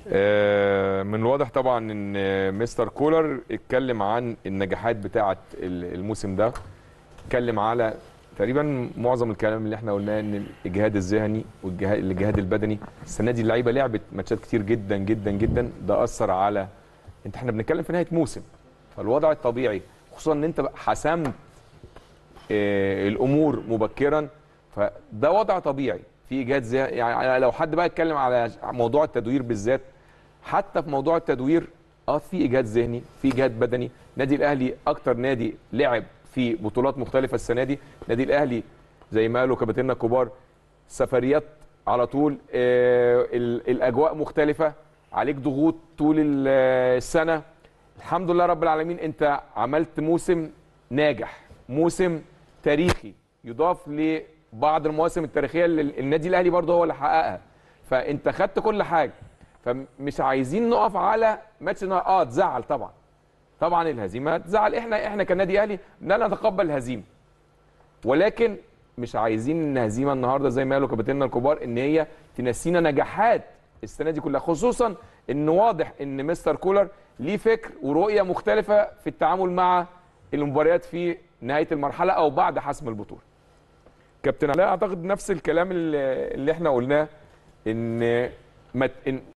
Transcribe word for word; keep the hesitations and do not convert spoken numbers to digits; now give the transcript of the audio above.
آه، من الواضح طبعا ان مستر كولر اتكلم عن النجاحات بتاعه الموسم ده، اتكلم على تقريبا معظم الكلام اللي احنا قلناه، ان الجهاد الذهني والجهاد البدني. السنه دي اللعيبه لعبت ماتشات كتير جدا جدا جدا، ده اثر على، انت احنا بنتكلم في نهايه موسم، فالوضع الطبيعي خصوصا ان انت حسمت آه، الامور مبكرا، فده وضع طبيعي في اجهاد ذهني. يعني لو حد بقى اتكلم على موضوع التدوير بالذات، حتى في موضوع التدوير اه في اجهاد ذهني، في اجهاد بدني. النادي الاهلي اكتر نادي لعب في بطولات مختلفه السنه دي. النادي الاهلي زي ما قالوا كباتننا الكبار، سفريات على طول، آه الاجواء مختلفه، عليك ضغوط طول السنه. الحمد لله رب العالمين، انت عملت موسم ناجح، موسم تاريخي يضاف لبعض المواسم التاريخيه اللي النادي الاهلي برضه هو اللي حققها. فانت خدت كل حاجه، فمش عايزين نقف على ماتش اه تزعل. طبعا طبعا الهزيمه تزعل، احنا احنا كنادي اهلي لا نتقبل الهزيمه، ولكن مش عايزين ان الهزيمه النهارده زي ما قالوا كابتننا الكبار ان هي تنسينا نجاحات السنه دي كلها، خصوصا ان واضح ان مستر كولر ليه فكر ورؤيه مختلفه في التعامل مع المباريات في نهايه المرحله او بعد حسم البطوله. كابتن علاء، اعتقد نفس الكلام اللي, اللي احنا قلناه، ان ما